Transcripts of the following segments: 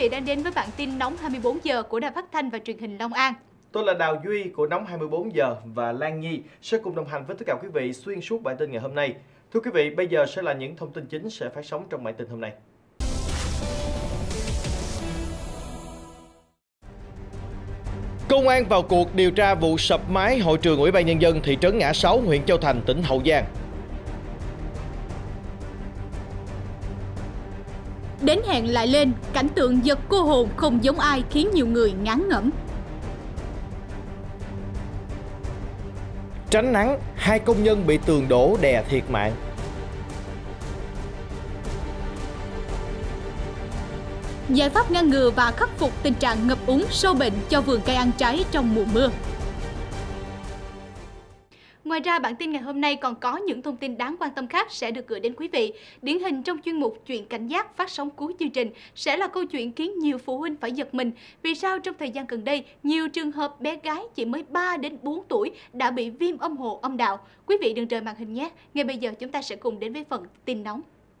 vị đang đến với bản tin nóng 24 giờ của Đài Phát thanh và Truyền hình Long An. Tôi là Đào Duy của Nóng 24 giờ và Lan Nhi sẽ cùng đồng hành với tất cả quý vị xuyên suốt bản tin ngày hôm nay. Thưa quý vị, bây giờ sẽ là những thông tin chính sẽ phát sóng trong bản tin hôm nay. Công an vào cuộc điều tra vụ sập mái hội trường Ủy ban Nhân dân thị trấn Ngã Sáu, huyện Châu Thành, tỉnh Hậu Giang. Đến hẹn lại lên, cảnh tượng giật cô hồn không giống ai khiến nhiều người ngán ngẩm. Tránh nắng, 2 công nhân bị tường đổ đè thiệt mạng. Giải pháp ngăn ngừa và khắc phục tình trạng ngập úng sâu bệnh cho vườn cây ăn trái trong mùa mưa. Ngoài ra, bản tin ngày hôm nay còn có những thông tin đáng quan tâm khác sẽ được gửi đến quý vị. Điển hình trong chuyên mục Chuyện cảnh giác phát sóng cuối chương trình sẽ là câu chuyện khiến nhiều phụ huynh phải giật mình. Vì sao trong thời gian gần đây, nhiều trường hợp bé gái chỉ mới 3 đến 4 tuổi đã bị viêm âm hộ âm đạo. Quý vị đừng rời màn hình nhé. Ngay bây giờ chúng ta sẽ cùng đến với phần tin nóng.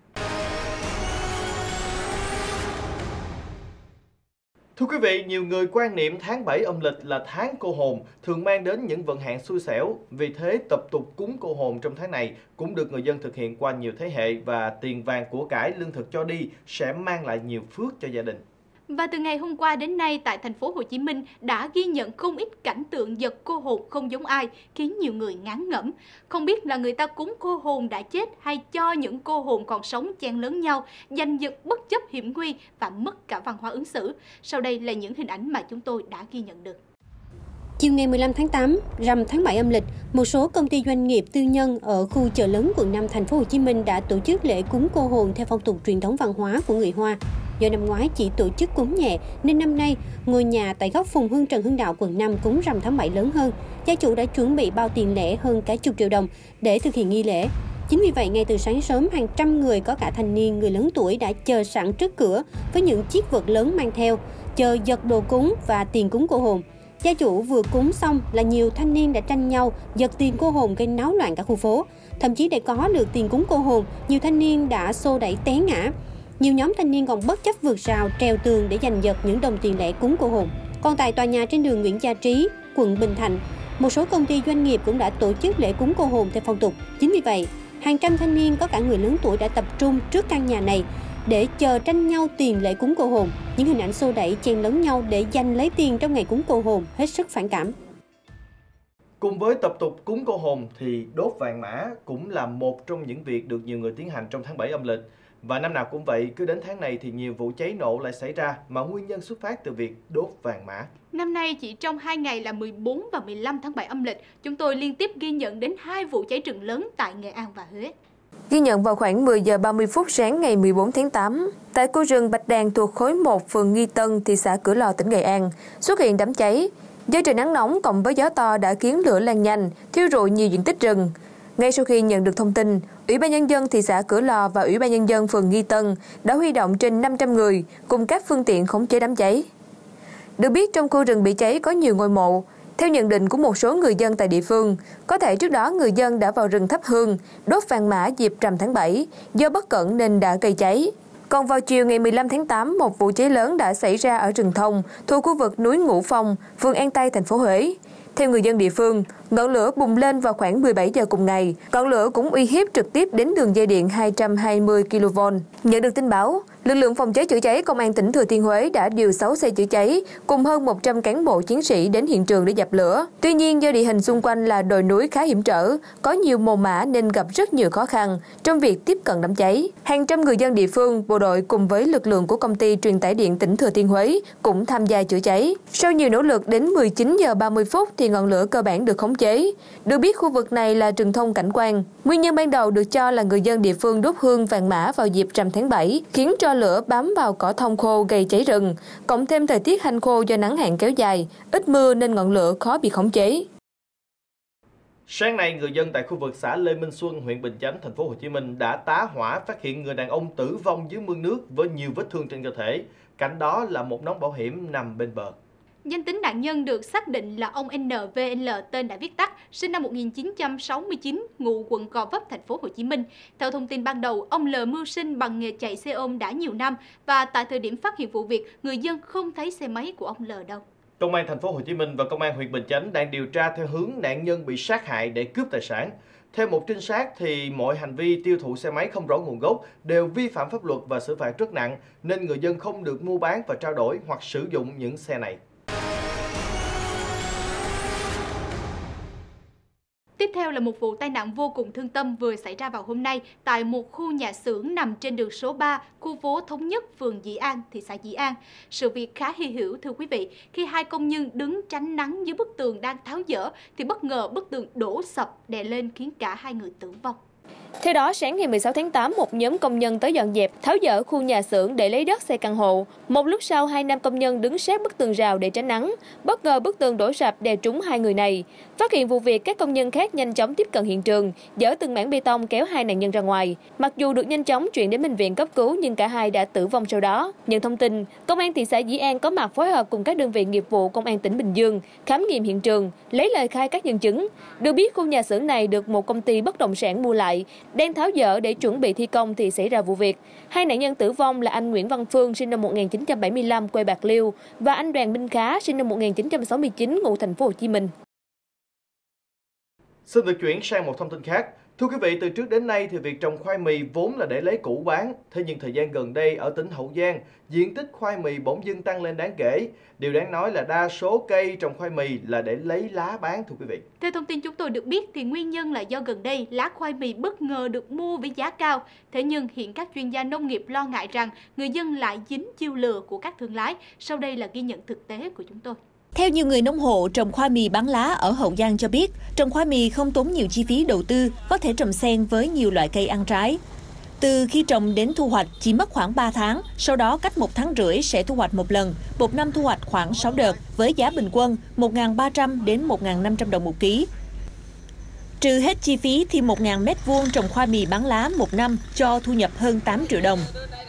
Thưa quý vị, nhiều người quan niệm tháng 7 âm lịch là tháng cô hồn, thường mang đến những vận hạn xui xẻo. Vì thế, tập tục cúng cô hồn trong tháng này cũng được người dân thực hiện qua nhiều thế hệ và tiền vàng của cải lương thực cho đi sẽ mang lại nhiều phước cho gia đình. Và từ ngày hôm qua đến nay tại thành phố Hồ Chí Minh đã ghi nhận không ít cảnh tượng giật cô hồn không giống ai khiến nhiều người ngán ngẩm. Không biết là người ta cúng cô hồn đã chết hay cho những cô hồn còn sống chen lấn nhau, giành giật bất chấp hiểm nguy và mất cả văn hóa ứng xử. Sau đây là những hình ảnh mà chúng tôi đã ghi nhận được. Chiều ngày 15 tháng 8, rằm tháng 7 âm lịch, một số công ty doanh nghiệp tư nhân ở khu chợ lớn quận 5 thành phố Hồ Chí Minh đã tổ chức lễ cúng cô hồn theo phong tục truyền thống văn hóa của người Hoa. Do năm ngoái chỉ tổ chức cúng nhẹ nên năm nay ngôi nhà tại góc Phùng Hưng Trần Hưng Đạo quận 5 cúng rằm tháng 7 lớn hơn. Gia chủ đã chuẩn bị bao tiền lẻ hơn cả chục triệu đồng để thực hiện nghi lễ. Chính vì vậy, ngay từ sáng sớm, hàng trăm người có cả thanh niên, người lớn tuổi đã chờ sẵn trước cửa với những chiếc vật lớn mang theo, chờ giật đồ cúng và tiền cúng cô hồn. Gia chủ vừa cúng xong là nhiều thanh niên đã tranh nhau giật tiền cô hồn gây náo loạn cả khu phố. Thậm chí để có được tiền cúng cô hồn, nhiều thanh niên đã xô đẩy té ngã. Nhiều nhóm thanh niên còn bất chấp vượt rào, trèo tường để giành giật những đồng tiền lẻ cúng cô hồn. Còn tại tòa nhà trên đường Nguyễn Gia Trí, quận Bình Thạnh, một số công ty doanh nghiệp cũng đã tổ chức lễ cúng cô hồn theo phong tục. Chính vì vậy, hàng trăm thanh niên có cả người lớn tuổi đã tập trung trước căn nhà này để chờ tranh nhau tiền lễ cúng cô hồn. Những hình ảnh xô đẩy chen lấn nhau để giành lấy tiền trong ngày cúng cô hồn hết sức phản cảm. Cùng với tập tục cúng cô hồn thì đốt vàng mã cũng là một trong những việc được nhiều người tiến hành trong tháng 7 âm lịch. Và năm nào cũng vậy, cứ đến tháng này thì nhiều vụ cháy nổ lại xảy ra mà nguyên nhân xuất phát từ việc đốt vàng mã. Năm nay chỉ trong 2 ngày là 14 và 15 tháng 7 âm lịch, chúng tôi liên tiếp ghi nhận đến 2 vụ cháy rừng lớn tại Nghệ An và Huế. Ghi nhận vào khoảng 10 giờ 30 phút sáng ngày 14 tháng 8, tại khu rừng Bạch Đàn thuộc khối 1 phường Nghi Tân, thị xã Cửa Lò, tỉnh Nghệ An, xuất hiện đám cháy. Do trời nắng nóng cộng với gió to đã khiến lửa lan nhanh, thiêu rụi nhiều diện tích rừng. Ngay sau khi nhận được thông tin, Ủy ban Nhân dân thị xã Cửa Lò và Ủy ban Nhân dân phường Nghi Tân đã huy động trên 500 người cùng các phương tiện khống chế đám cháy. Được biết trong khu rừng bị cháy có nhiều ngôi mộ. Theo nhận định của một số người dân tại địa phương, có thể trước đó người dân đã vào rừng thắp hương, đốt vàng mã dịp rằm tháng 7, do bất cẩn nên đã gây cháy. Còn vào chiều ngày 15 tháng 8, một vụ cháy lớn đã xảy ra ở rừng thông thuộc khu vực núi Ngũ Phong, phường An Tây, thành phố Huế. Theo người dân địa phương, ngọn lửa bùng lên vào khoảng 17 giờ cùng ngày. Ngọn lửa cũng uy hiếp trực tiếp đến đường dây điện 220 kV. Nhận được tin báo, lực lượng phòng cháy chữa cháy Công an tỉnh Thừa Thiên Huế đã điều 6 xe chữa cháy cùng hơn 100 cán bộ chiến sĩ đến hiện trường để dập lửa. Tuy nhiên, do địa hình xung quanh là đồi núi khá hiểm trở, có nhiều mồ mả nên gặp rất nhiều khó khăn trong việc tiếp cận đám cháy. Hàng trăm người dân địa phương, bộ đội cùng với lực lượng của công ty truyền tải điện tỉnh Thừa Thiên Huế cũng tham gia chữa cháy. Sau nhiều nỗ lực đến 19 giờ 30 phút thì ngọn lửa cơ bản được khống chế. Được biết khu vực này là rừng thông cảnh quan. Nguyên nhân ban đầu được cho là người dân địa phương đốt hương vàng mã vào dịp rằm tháng 7, khiến cho lửa bám vào cỏ thông khô gây cháy rừng. Cộng thêm thời tiết hanh khô do nắng hạn kéo dài, ít mưa nên ngọn lửa khó bị khống chế. Sáng nay, người dân tại khu vực xã Lê Minh Xuân, huyện Bình Chánh, thành phố Hồ Chí Minh đã tá hỏa phát hiện người đàn ông tử vong dưới mương nước với nhiều vết thương trên cơ thể. Cạnh đó là một nón bảo hiểm nằm bên bờ. Danh tính nạn nhân được xác định là ông NVL, tên đã viết tắt, sinh năm 1969, ngụ quận Gò Vấp, thành phố Hồ Chí Minh. Theo thông tin ban đầu, ông L mưu sinh bằng nghề chạy xe ôm đã nhiều năm và tại thời điểm phát hiện vụ việc, người dân không thấy xe máy của ông L đâu. Công an thành phố Hồ Chí Minh và công an huyện Bình Chánh đang điều tra theo hướng nạn nhân bị sát hại để cướp tài sản. Theo một trinh sát thì mọi hành vi tiêu thụ xe máy không rõ nguồn gốc đều vi phạm pháp luật và xử phạt rất nặng, nên người dân không được mua bán và trao đổi hoặc sử dụng những xe này. Tiếp theo là một vụ tai nạn vô cùng thương tâm vừa xảy ra vào hôm nay tại một khu nhà xưởng nằm trên đường số 3, khu phố Thống Nhất, phường Dĩ An, thị xã Dĩ An. Sự việc khá hy hữu thưa quý vị, khi hai công nhân đứng tránh nắng dưới bức tường đang tháo dỡ thì bất ngờ bức tường đổ sập đè lên khiến cả hai người tử vong. Theo đó, sáng ngày 16 tháng 8, một nhóm công nhân tới dọn dẹp, tháo dỡ khu nhà xưởng để lấy đất xây căn hộ. Một lúc sau, hai nam công nhân đứng sát bức tường rào để tránh nắng. Bất ngờ bức tường đổ sập đè trúng hai người này. Phát hiện vụ việc, các công nhân khác nhanh chóng tiếp cận hiện trường, dỡ từng mảng bê tông kéo hai nạn nhân ra ngoài. Mặc dù được nhanh chóng chuyển đến bệnh viện cấp cứu nhưng cả hai đã tử vong sau đó. Nhận thông tin, công an thị xã Dĩ An có mặt phối hợp cùng các đơn vị nghiệp vụ công an tỉnh Bình Dương khám nghiệm hiện trường, lấy lời khai các nhân chứng. Được biết, khu nhà xưởng này được một công ty bất động sản mua lại, đang tháo dỡ để chuẩn bị thi công thì xảy ra vụ việc. Hai nạn nhân tử vong là anh Nguyễn Văn Phương sinh năm 1975 quê Bạc Liêu và anh Đoàn Minh Khá sinh năm 1969 ngụ thành phố Hồ Chí Minh. Xin được chuyển sang một thông tin khác. Thưa quý vị, từ trước đến nay thì việc trồng khoai mì vốn là để lấy củ bán. Thế nhưng thời gian gần đây ở tỉnh Hậu Giang, diện tích khoai mì bỗng dưng tăng lên đáng kể. Điều đáng nói là đa số cây trồng khoai mì là để lấy lá bán thưa quý vị. Theo thông tin chúng tôi được biết thì nguyên nhân là do gần đây lá khoai mì bất ngờ được mua với giá cao. Thế nhưng hiện các chuyên gia nông nghiệp lo ngại rằng người dân lại dính chiêu lừa của các thương lái. Sau đây là ghi nhận thực tế của chúng tôi. Theo nhiều người nông hộ trồng khoai mì bán lá ở Hậu Giang cho biết, trồng khoai mì không tốn nhiều chi phí đầu tư, có thể trồng xen với nhiều loại cây ăn trái. Từ khi trồng đến thu hoạch chỉ mất khoảng 3 tháng, sau đó cách 1 tháng rưỡi sẽ thu hoạch một lần, một năm thu hoạch khoảng 6 đợt với giá bình quân 1.300 đến 1.500 đồng một ký. Trừ hết chi phí thì 1.000 m² trồng khoai mì bán lá một năm cho thu nhập hơn 8 triệu đồng.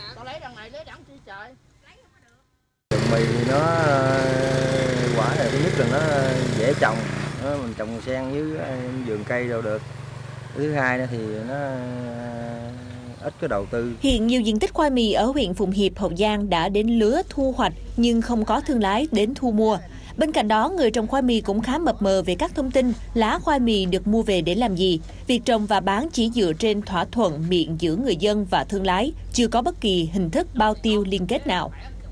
Trồng mì thì nó quả là thứ nhất là nó dễ trồng, mình trồng xen với vườn cây đâu được. Thứ hai nữa thì nó ít có đầu tư. Hiện nhiều diện tích khoai mì ở huyện Phụng Hiệp, Hậu Giang đã đến lứa thu hoạch nhưng không có thương lái đến thu mua. Bên cạnh đó, người trồng khoai mì cũng khá mập mờ về các thông tin lá khoai mì được mua về để làm gì. Việc trồng và bán chỉ dựa trên thỏa thuận miệng giữa người dân và thương lái, chưa có bất kỳ hình thức bao tiêu liên kết nào.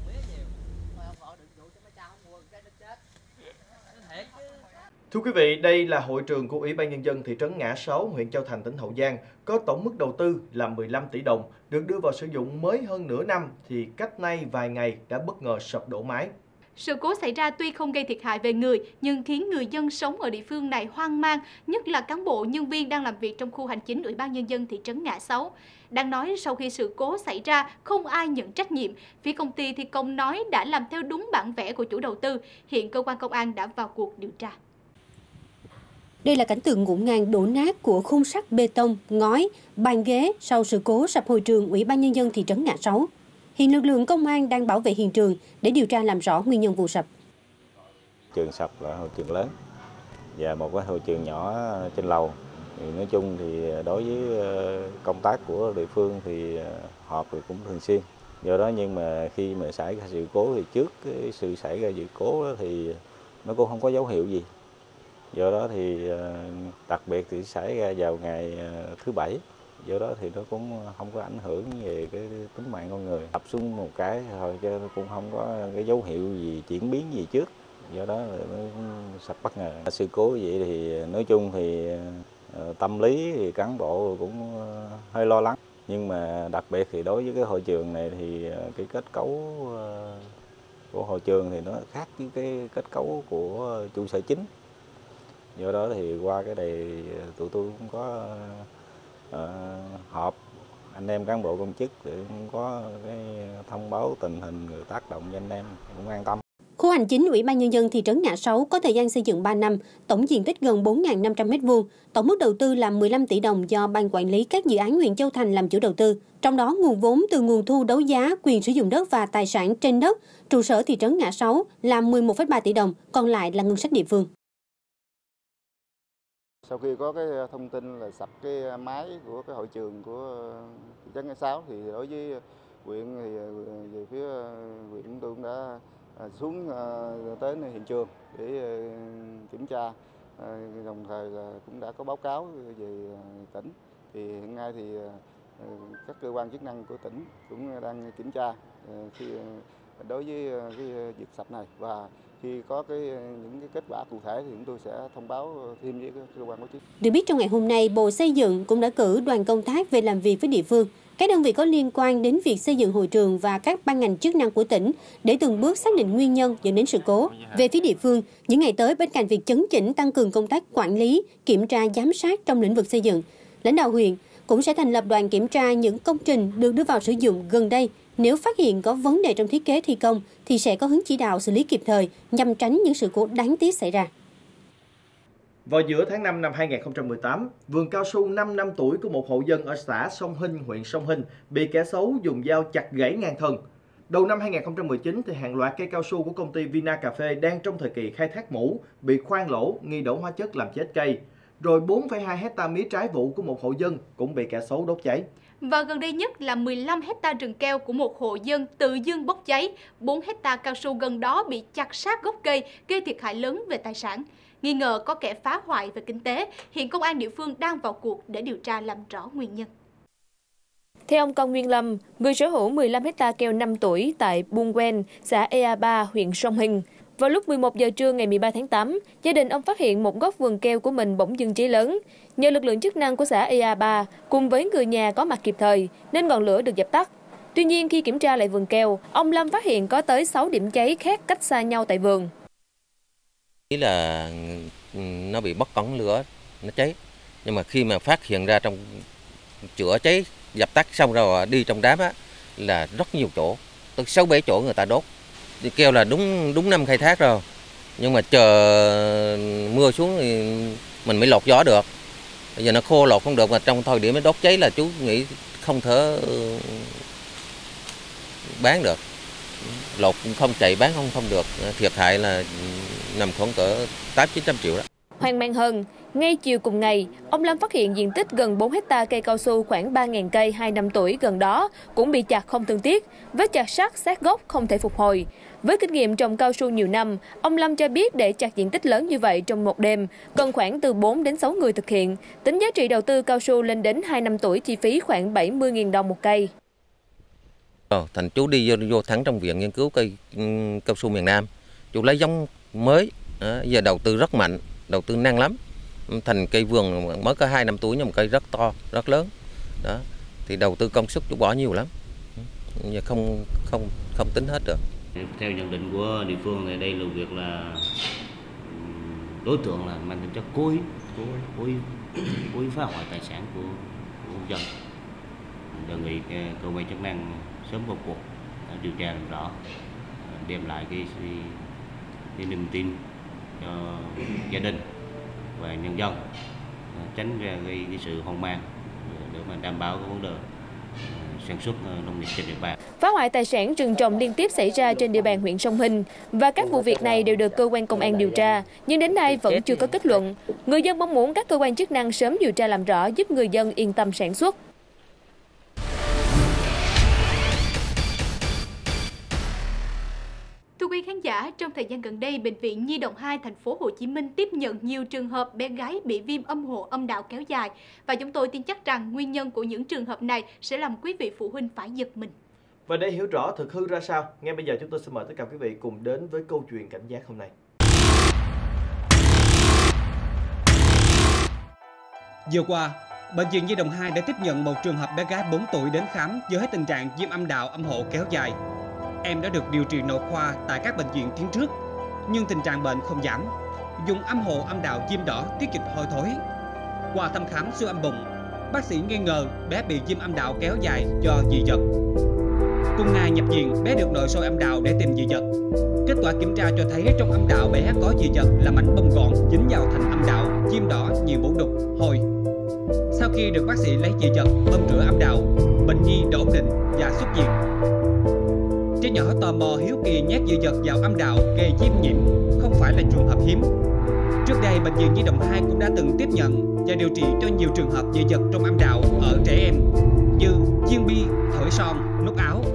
Thưa quý vị, đây là hội trường của Ủy ban Nhân dân thị trấn Ngã Sáu, huyện Châu Thành, tỉnh Hậu Giang, có tổng mức đầu tư là 15 tỷ đồng, được đưa vào sử dụng mới hơn nửa năm thì cách nay vài ngày đã bất ngờ sập đổ mái. Sự cố xảy ra tuy không gây thiệt hại về người nhưng khiến người dân sống ở địa phương này hoang mang, nhất là cán bộ nhân viên đang làm việc trong khu hành chính Ủy ban Nhân dân thị trấn Ngã Sáu. Đang nói sau khi sự cố xảy ra không ai nhận trách nhiệm, phía công ty thi công nói đã làm theo đúng bản vẽ của chủ đầu tư, hiện cơ quan công an đã vào cuộc điều tra. Đây là cảnh tượng ngổn ngang đổ nát của khung sắt bê tông, ngói, bàn ghế sau sự cố sập hội trường Ủy ban Nhân dân thị trấn Ngã Sáu. Hiện lực lượng công an đang bảo vệ hiện trường để điều tra làm rõ nguyên nhân vụ sập. Trường sập là hội trường lớn và một cái hội trường nhỏ trên lầu. Thì nói chung thì đối với công tác của địa phương thì họp thì cũng thường xuyên. Do đó nhưng mà khi mà xảy ra sự cố thì trước cái sự xảy ra sự cố đó thì nó cũng không có dấu hiệu gì. Do đó thì đặc biệt thì xảy ra vào ngày thứ Bảy. Do đó thì nó cũng không có ảnh hưởng về cái tính mạng con người. Đập xuống một cái thôi chứ nó cũng không có cái dấu hiệu gì chuyển biến gì trước. Do đó là nó sập bất ngờ. Sự cố vậy thì nói chung thì tâm lý thì cán bộ cũng hơi lo lắng. Nhưng mà đặc biệt thì đối với cái hội trường này thì cái kết cấu của hội trường thì nó khác với cái kết cấu của trụ sở chính. Do đó thì qua cái này tụi tôi cũng có họp anh em cán bộ công chức để cũng có cái thông báo tình hình người tác động cho anh em cũng an tâm. Khu hành chính Ủy ban Nhân dân thị trấn Ngã Sáu có thời gian xây dựng 3 năm, tổng diện tích gần 4.500 m2, tổng mức đầu tư là 15 tỷ đồng do Ban Quản lý các dự án huyện Châu Thành làm chủ đầu tư. Trong đó, nguồn vốn từ nguồn thu đấu giá, quyền sử dụng đất và tài sản trên đất, trụ sở thị trấn Ngã Sáu là 11,3 tỷ đồng, còn lại là ngân sách địa phương. Sau khi có cái thông tin là sập cái mái của cái hội trường của thị trấn Ngã Sáu thì đối với huyện thì về phía huyện chúng tôi cũng đã xuống tới hiện trường để kiểm tra, đồng thời là cũng đã có báo cáo về tỉnh. Thì hiện nay thì các cơ quan chức năng của tỉnh cũng đang kiểm tra khi đối với cái việc sập này, và khi có những cái kết quả cụ thể thì chúng tôi sẽ thông báo thêm với các cơ quan có chức. Được biết trong ngày hôm nay, Bộ Xây dựng cũng đã cử đoàn công tác về làm việc với địa phương, các đơn vị có liên quan đến việc xây dựng hội trường và các ban ngành chức năng của tỉnh để từng bước xác định nguyên nhân dẫn đến sự cố. Về phía địa phương, những ngày tới bên cạnh việc chấn chỉnh tăng cường công tác quản lý, kiểm tra giám sát trong lĩnh vực xây dựng, lãnh đạo huyện cũng sẽ thành lập đoàn kiểm tra những công trình được đưa vào sử dụng gần đây. Nếu phát hiện có vấn đề trong thiết kế thi công thì sẽ có hướng chỉ đạo xử lý kịp thời nhằm tránh những sự cố đáng tiếc xảy ra. Vào giữa tháng 5 năm 2018, vườn cao su 5 năm tuổi của một hộ dân ở xã Sông Hinh, huyện Sông Hinh bị kẻ xấu dùng dao chặt gãy ngang thân. Đầu năm 2019, thì hàng loạt cây cao su của công ty Vina Cà Phê đang trong thời kỳ khai thác mủ bị khoan lỗ nghi đổ hóa chất làm chết cây. Rồi 4,2 hecta mía trái vụ của một hộ dân cũng bị kẻ xấu đốt cháy. Và gần đây nhất là 15 hecta rừng keo của một hộ dân tự dưng bốc cháy, 4 hecta cao su gần đó bị chặt sát gốc cây, gây thiệt hại lớn về tài sản. Nghi ngờ có kẻ phá hoại về kinh tế, hiện công an địa phương đang vào cuộc để điều tra làm rõ nguyên nhân. Theo ông Cao Nguyên Lâm, người sở hữu 15 hecta keo 5 tuổi tại Buôn Quen, xã Ea Ba, huyện Sông Hinh, vào lúc 11 giờ trưa ngày 13 tháng 8, gia đình ông phát hiện một gốc vườn keo của mình bỗng dưng cháy lớn. Nhờ lực lượng chức năng của xã Ea Ba cùng với người nhà có mặt kịp thời nên ngọn lửa được dập tắt. Tuy nhiên khi kiểm tra lại vườn keo, ông Lâm phát hiện có tới 6 điểm cháy khác cách xa nhau tại vườn. Ý là nó bị bất ẩn lửa, nó cháy. Nhưng mà khi mà phát hiện ra trong chữa cháy, dập tắt xong rồi đi trong đám á, là rất nhiều chỗ, từ 6-7 chỗ người ta đốt. Keo là đúng năm khai thác rồi, nhưng mà chờ mưa xuống thì mình mới lột gió được. Bây giờ nó khô lột không được, mà trong thời điểm nó đốt cháy là chú nghĩ không thể bán được. Lột không chạy bán không được, thiệt hại là nằm khoảng cỡ 800-900 triệu đó. Hoang mang hơn, ngay chiều cùng ngày, ông Lâm phát hiện diện tích gần 4 hecta cây cao su khoảng 3.000 cây 2 năm tuổi gần đó cũng bị chặt không thương tiếc, vết chặt sát sát gốc không thể phục hồi. Với kinh nghiệm trồng cao su nhiều năm, ông Lâm cho biết để chặt diện tích lớn như vậy trong một đêm, cần khoảng từ 4 đến 6 người thực hiện. Tính giá trị đầu tư cao su lên đến 2 năm tuổi chi phí khoảng 70.000 đồng một cây. Thành chú đi vô thẳng trong viện nghiên cứu cây cao su miền Nam, chú lấy giống mới, giờ đầu tư rất mạnh, đầu tư năng lắm. Thành cây vườn mới có 2 năm tuổi nhưng mà cây rất to, rất lớn. Đó, thì đầu tư công sức chú bỏ nhiều lắm, giờ không tính hết được. Theo nhận định của địa phương thì đây là việc là đối tượng là mang tính chất cố ý phá hoại tài sản của dân. Đề nghị cơ quan chức năng sớm vào cuộc điều tra làm rõ, đem lại cái niềm tin cho gia đình và nhân dân, tránh ra cái sự hoang mang để mà đảm bảo cái vấn đề sản xuất nông nghiệp trên địa bàn. Phá hoại tài sản rừng trồng liên tiếp xảy ra trên địa bàn huyện Sông Hinh và các vụ việc này đều được cơ quan công an điều tra, nhưng đến nay vẫn chưa có kết luận. Người dân mong muốn các cơ quan chức năng sớm điều tra làm rõ giúp người dân yên tâm sản xuất. Thưa quý khán giả, trong thời gian gần đây, Bệnh viện Nhi đồng 2 thành phố Hồ Chí Minh tiếp nhận nhiều trường hợp bé gái bị viêm âm hộ âm đạo kéo dài và chúng tôi tin chắc rằng nguyên nhân của những trường hợp này sẽ làm quý vị phụ huynh phải giật mình. Và để hiểu rõ thực hư ra sao, ngay bây giờ chúng tôi xin mời tất cả quý vị cùng đến với câu chuyện cảnh giác hôm nay. Vừa qua, Bệnh viện Nhi đồng 2 đã tiếp nhận một trường hợp bé gái 4 tuổi đến khám với hết tình trạng viêm âm đạo âm hộ kéo dài. Em đã được điều trị nội khoa tại các bệnh viện tuyến trước, nhưng tình trạng bệnh không giảm. Dùng âm hộ âm đạo viêm đỏ tiết dịch hôi thối. Qua thăm khám siêu âm bụng, bác sĩ nghi ngờ bé bị viêm âm đạo kéo dài do dị vật. Cùng ngày nhập viện, bé được nội soi âm đạo để tìm dị vật. Kết Kết quả kiểm tra cho thấy trong âm đạo bé có dị vật là mảnh bông gọn dính vào thành âm đạo, chim đỏ, nhiều mủ đục, hôi. Sau khi được bác sĩ lấy dị vật, bơm rửa âm đạo, bệnh nhi đã ổn định và xuất viện. Trẻ nhỏ tò mò hiếu kỳ nhét dị vật vào âm đạo gây viêm nhiễm không phải là trường hợp hiếm. Trước đây, Bệnh viện Nhi đồng 2 cũng đã từng tiếp nhận và điều trị cho nhiều trường hợp dị vật trong âm đạo ở trẻ em như chiên bi, thổi son, nút áo.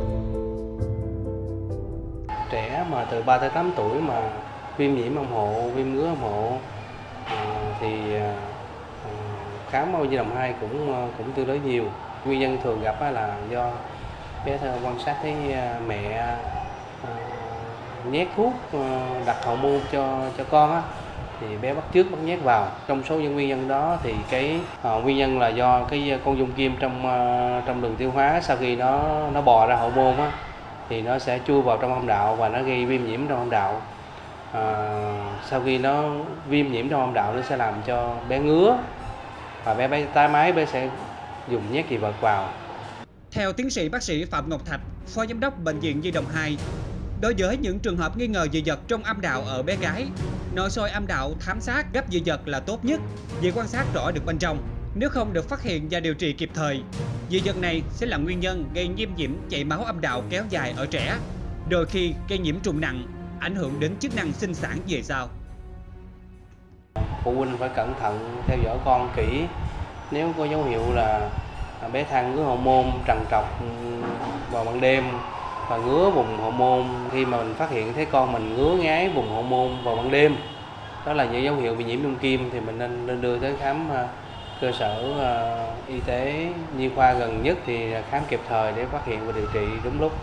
Trẻ mà từ 3 tới 8 tuổi mà viêm nhiễm âm hộ, viêm ngứa âm hộ thì khám ở Nhi đồng 2 cũng tương đối nhiều. Nguyên nhân thường gặp là do bé quan sát thấy mẹ nhét thuốc đặt hậu môn cho con á, thì bé bắt chước bắt nhét vào. Trong số những nguyên nhân đó thì cái nguyên nhân là do cái con giun kim trong đường tiêu hóa sau khi nó bò ra hậu môn á, thì nó sẽ chui vào trong âm đạo và nó gây viêm nhiễm trong âm đạo. Sau khi nó viêm nhiễm trong âm đạo, nó sẽ làm cho bé ngứa và bé tái máy, bé sẽ dùng nhét dị vật vào. Theo tiến sĩ bác sĩ Phạm Ngọc Thạch, Phó Giám đốc Bệnh viện Nhi đồng 2, đối với những trường hợp nghi ngờ dị vật trong âm đạo ở bé gái, nội soi âm đạo thám sát gấp dị vật là tốt nhất vì quan sát rõ được bên trong. Nếu không được phát hiện và điều trị kịp thời, dị vật này sẽ là nguyên nhân gây viêm nhiễm chảy máu âm đạo kéo dài ở trẻ, đôi khi gây nhiễm trùng nặng, ảnh hưởng đến chức năng sinh sản về sau. Phụ huynh phải cẩn thận theo dõi con kỹ. Nếu có dấu hiệu là bé than ngứa hậu môn trằn trọc vào ban đêm và ngứa vùng hậu môn, khi mà mình phát hiện thấy con mình ngứa ngáy vùng hậu môn vào ban đêm, đó là những dấu hiệu bị nhiễm giun kim, thì mình nên đưa tới khám cơ sở y tế nhi khoa gần nhất thì khám kịp thời để phát hiện và điều trị đúng lúc.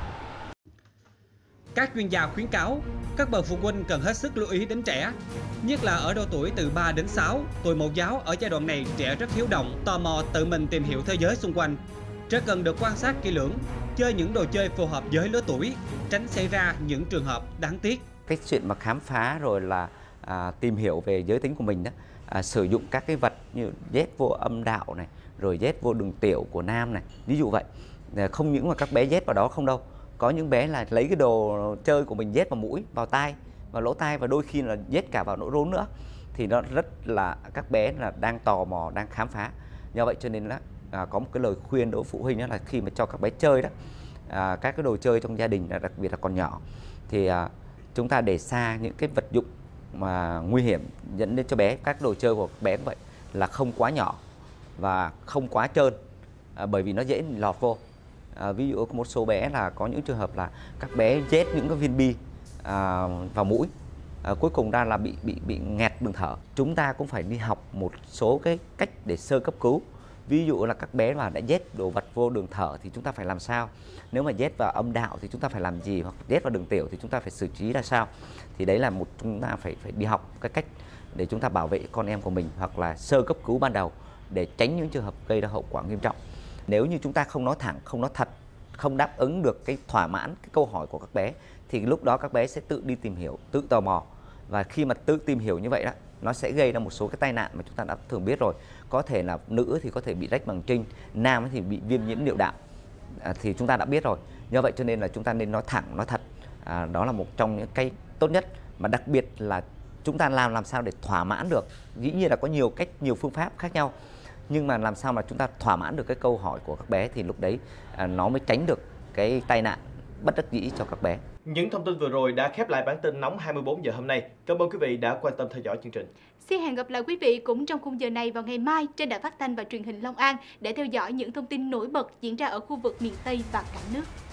Các chuyên gia khuyến cáo các bậc phụ huynh cần hết sức lưu ý đến trẻ, nhất là ở độ tuổi từ 3 đến 6, tuổi mẫu giáo. Ở giai đoạn này, trẻ rất hiếu động, tò mò tự mình tìm hiểu thế giới xung quanh. Trẻ cần được quan sát kỹ lưỡng, chơi những đồ chơi phù hợp với lứa tuổi, tránh xảy ra những trường hợp đáng tiếc. Cái chuyện mà khám phá rồi là tìm hiểu về giới tính của mình đó, sử dụng các cái vật như nhét vô âm đạo này, rồi nhét vô đường tiểu của nam này, ví dụ vậy. Không những mà các bé nhét vào đó không đâu, có những bé là lấy cái đồ chơi của mình nhét vào mũi, vào tai, vào lỗ tai và đôi khi là nhét cả vào lỗ rốn nữa, thì nó rất là các bé là đang tò mò, đang khám phá. Do vậy cho nên là có một cái lời khuyên đối với phụ huynh đó là khi mà cho các bé chơi đó, các cái đồ chơi trong gia đình, đặc biệt là còn nhỏ, thì chúng ta để xa những cái vật dụng mà nguy hiểm dẫn đến cho bé. Các đồ chơi của bé cũng vậy, là không quá nhỏ và không quá trơn, bởi vì nó dễ lọt vô. Ví dụ có một số bé là có những trường hợp là các bé nhét những cái viên bi vào mũi, cuối cùng ra là bị nghẹt đường thở. Chúng ta cũng phải đi học một số cái cách để sơ cấp cứu. Ví dụ là các bé mà đã nhét đồ vật vô đường thở thì chúng ta phải làm sao? Nếu mà nhét vào âm đạo thì chúng ta phải làm gì? Hoặc nhét vào đường tiểu thì chúng ta phải xử trí ra sao? Thì đấy là chúng ta phải đi học cái cách để chúng ta bảo vệ con em của mình, hoặc là sơ cấp cứu ban đầu để tránh những trường hợp gây ra hậu quả nghiêm trọng. Nếu như chúng ta không nói thẳng, không nói thật, không đáp ứng được cái thỏa mãn cái câu hỏi của các bé, thì lúc đó các bé sẽ tự đi tìm hiểu, tự tò mò. Và khi mà tự tìm hiểu như vậy đó, nó sẽ gây ra một số cái tai nạn mà chúng ta đã thường biết rồi. Có thể là nữ thì có thể bị rách bằng trinh, nam thì bị viêm nhiễm niệu đạo, thì chúng ta đã biết rồi. Do vậy cho nên là chúng ta nên nói thẳng, nói thật. Đó là một trong những cái tốt nhất, mà đặc biệt là chúng ta làm sao để thỏa mãn được. Dĩ nhiên là có nhiều cách, nhiều phương pháp khác nhau, nhưng mà làm sao mà chúng ta thỏa mãn được cái câu hỏi của các bé thì lúc đấy nó mới tránh được cái tai nạn bất đắc dĩ cho các bé. Những thông tin vừa rồi đã khép lại bản tin nóng 24 giờ hôm nay. Cảm ơn quý vị đã quan tâm theo dõi chương trình. Xin hẹn gặp lại quý vị cũng trong khung giờ này vào ngày mai trên Đài Phát thanh và Truyền hình Long An để theo dõi những thông tin nổi bật diễn ra ở khu vực miền Tây và cả nước.